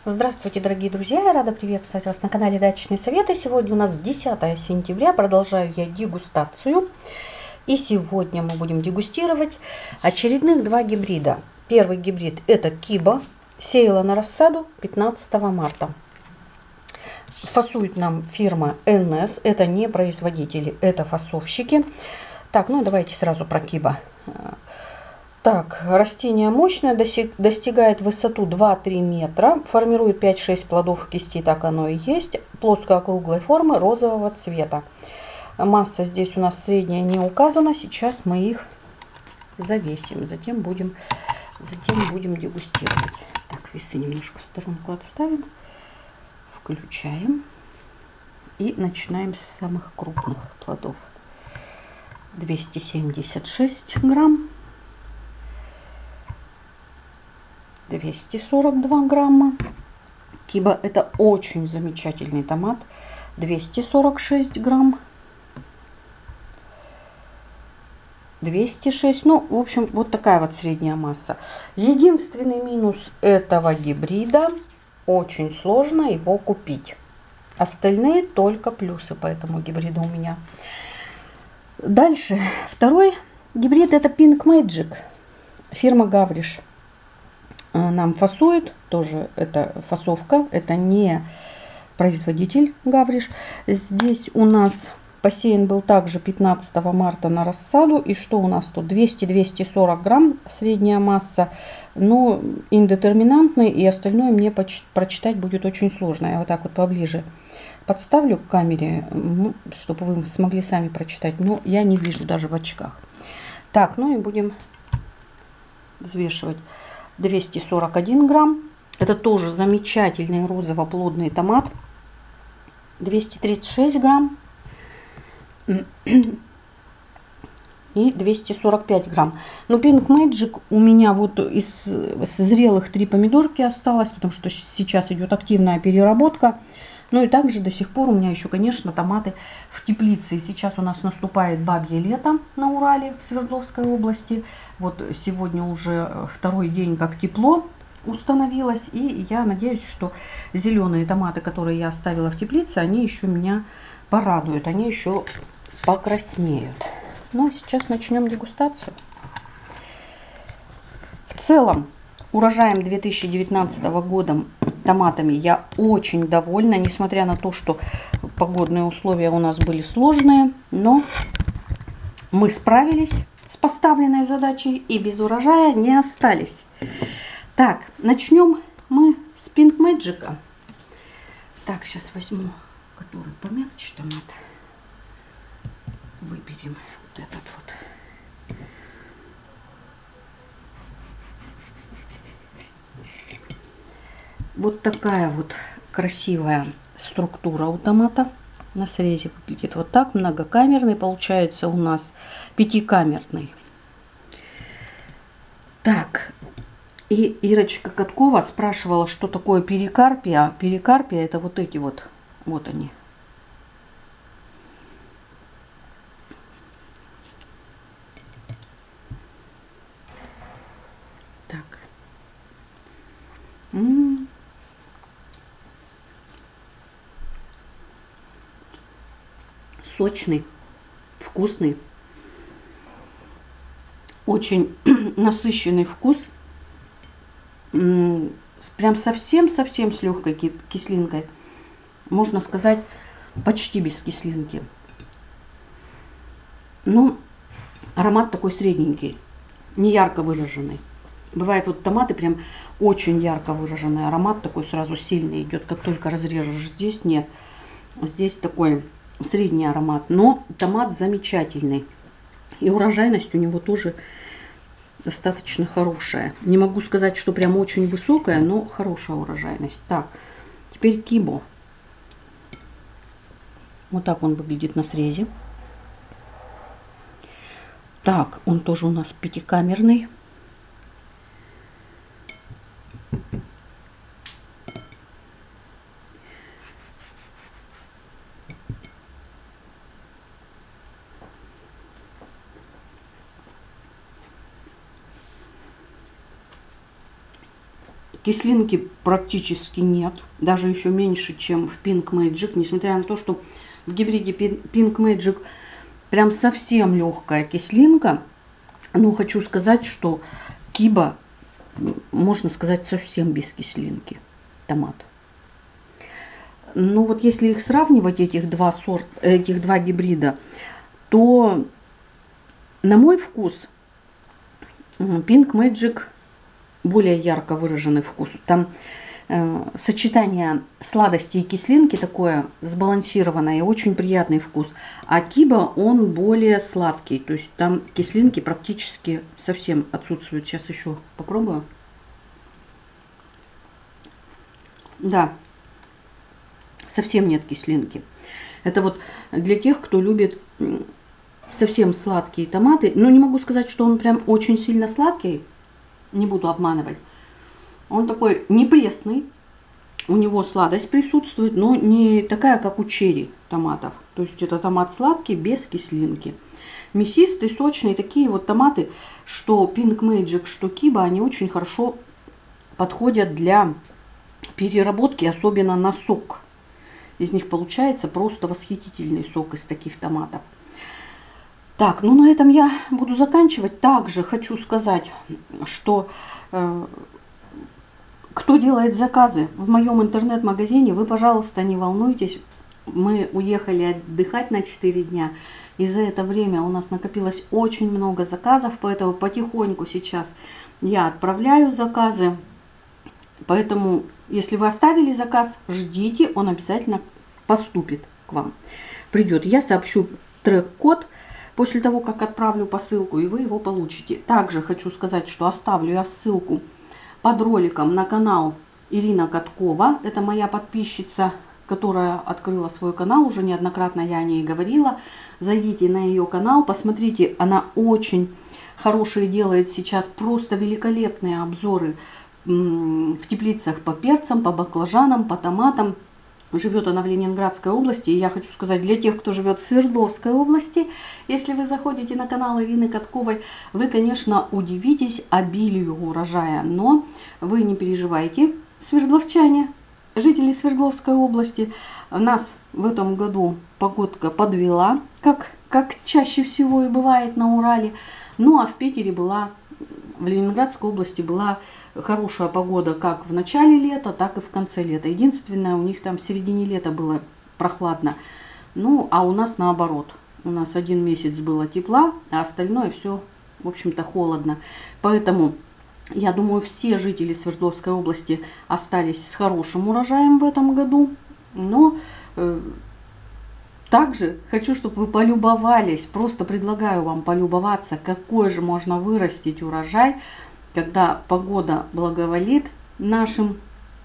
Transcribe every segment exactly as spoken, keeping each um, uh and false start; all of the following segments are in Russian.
Здравствуйте, дорогие друзья! Я рада приветствовать вас на канале Дачные Советы. Сегодня у нас десятое сентября, продолжаю я дегустацию. И сегодня мы будем дегустировать очередных два гибрида. Первый гибрид это Киба, сеяла на рассаду пятнадцатого марта. Фасует нам фирма эн эс, это не производители, это фасовщики. Так, ну давайте сразу про Киба. Так, растение мощное, достигает высоту два-три метра, формирует пять-шесть плодов кисти, так оно и есть, плоско-округлой формы, розового цвета. Масса здесь у нас средняя не указана, сейчас мы их завесим, затем будем, затем будем дегустировать. Так, весы немножко в сторонку отставим, включаем и начинаем с самых крупных плодов. двести семьдесят шесть грамм. двести сорок два грамма. Киба это очень замечательный томат. двести сорок шесть грамм. двести шесть. Ну, в общем, вот такая вот средняя масса. Единственный минус этого гибрида: очень сложно его купить. Остальные только плюсы по этому гибриду у меня. Дальше. Второй гибрид это Pink Magic. Фирма Гавриш нам фасует, тоже это фасовка, это не производитель Гавриш. Здесь у нас посеян был также пятнадцатого марта на рассаду. И что у нас тут? двести-двести сорок грамм средняя масса, но индетерминантный, и остальное мне прочитать будет очень сложно. Я вот так вот поближе подставлю к камере, чтобы вы смогли сами прочитать, но я не вижу даже в очках. Так, ну и будем взвешивать. двести сорок один грамм. Это тоже замечательный розово-плодный томат. двести тридцать шесть грамм. И двести сорок пять грамм. Но Pink Magic у меня вот из зрелых три помидорки осталось, потому что сейчас идет активная переработка. Ну и также до сих пор у меня еще, конечно, томаты в теплице. И сейчас у нас наступает бабье лето на Урале, в Свердловской области. Вот сегодня уже второй день, как тепло установилось. И я надеюсь, что зеленые томаты, которые я оставила в теплице, они еще меня порадуют. Они еще покраснеют. Ну а сейчас начнем дегустацию. В целом, урожаем две тысячи девятнадцатого года томатами я очень довольна, несмотря на то, что погодные условия у нас были сложные, но мы справились с поставленной задачей и без урожая не остались. Так, начнем мы с Pink Magic. Так, сейчас возьму, который помягче томат. Выберем вот этот вот. Вот такая вот красивая структура у томата. На срезе выглядит вот так. Многокамерный получается у нас, пятикамерный. Так, и Ирочка Каткова спрашивала, что такое перикарпия. Перикарпия это вот эти вот, вот они. Так. М-м-м. Сочный, вкусный, очень насыщенный вкус, прям совсем-совсем с легкой кислинкой, можно сказать, почти без кислинки. Ну, аромат такой средненький, не ярко выраженный. Бывает вот томаты прям очень ярко выраженный аромат, такой сразу сильный идет, как только разрежешь. Здесь нет, здесь такой средний аромат, но томат замечательный. И урожайность у него тоже достаточно хорошая. Не могу сказать, что прям очень высокая, но хорошая урожайность. Так, теперь Кибо. Вот так он выглядит на срезе. Так, он тоже у нас пятикамерный. Кислинки практически нет. Даже еще меньше, чем в Pink Magic. Несмотря на то, что в гибриде Pink Magic прям совсем легкая кислинка. Но хочу сказать, что Киба, можно сказать, совсем без кислинки. Томат. Ну вот если их сравнивать, этих два сорта, этих два гибрида, то на мой вкус Pink Magic более ярко выраженный вкус. Там э, сочетание сладости и кислинки такое сбалансированное и очень приятный вкус. А Киба, он более сладкий. То есть там кислинки практически совсем отсутствуют. Сейчас еще попробую. Да, совсем нет кислинки. Это вот для тех, кто любит совсем сладкие томаты. Но не могу сказать, что он прям очень сильно сладкий. Не буду обманывать. Он такой не пресный. У него сладость присутствует, но не такая, как у черри томатов. То есть это томат сладкий, без кислинки. Мясистый, сочный. Такие вот томаты, что Pink Magic, что Киба, они очень хорошо подходят для переработки, особенно на сок. Из них получается просто восхитительный сок из таких томатов. Так, ну на этом я буду заканчивать. Также хочу сказать, что э, кто делает заказы в моем интернет-магазине, вы, пожалуйста, не волнуйтесь. Мы уехали отдыхать на четыре дня. И за это время у нас накопилось очень много заказов, поэтому потихоньку сейчас я отправляю заказы. Поэтому, если вы оставили заказ, ждите, он обязательно поступит к вам. Придет. Я сообщу трек-код после того, как отправлю посылку, и вы его получите. Также хочу сказать, что оставлю я ссылку под роликом на канал Ирина Каткова. Это моя подписчица, которая открыла свой канал. Уже неоднократно я о ней говорила. Зайдите на ее канал, посмотрите. Она очень хорошие делает сейчас, просто великолепные обзоры в теплицах по перцам, по баклажанам, по томатам. Живет она в Ленинградской области. И я хочу сказать, для тех, кто живет в Свердловской области, если вы заходите на канал Ирины Катковой, вы, конечно, удивитесь обилию урожая. Но вы не переживайте, свердловчане, жители Свердловской области. Нас в этом году погодка подвела, как, как чаще всего и бывает на Урале. Ну а в Питере была, в Ленинградской области была хорошая погода как в начале лета, так и в конце лета. Единственное, у них там в середине лета было прохладно. Ну, а у нас наоборот. У нас один месяц было тепла, а остальное все, в общем-то, холодно. Поэтому, я думаю, все жители Свердловской области остались с хорошим урожаем в этом году. Но э, также хочу, чтобы вы полюбовались, просто предлагаю вам полюбоваться, какой же можно вырастить урожай, когда погода благоволит нашим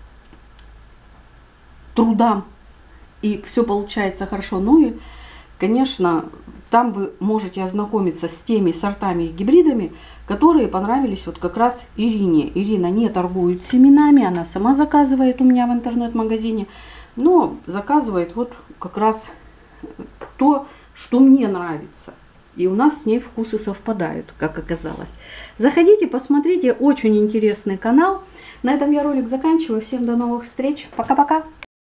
трудам и все получается хорошо. Ну и, конечно, там вы можете ознакомиться с теми сортами и гибридами, которые понравились вот как раз Ирине. Ирина не торгует семенами, она сама заказывает у меня в интернет-магазине, но заказывает вот как раз то, что мне нравится. И у нас с ней вкусы совпадают, как оказалось. Заходите, посмотрите. Очень интересный канал. На этом я ролик заканчиваю. Всем до новых встреч. Пока-пока.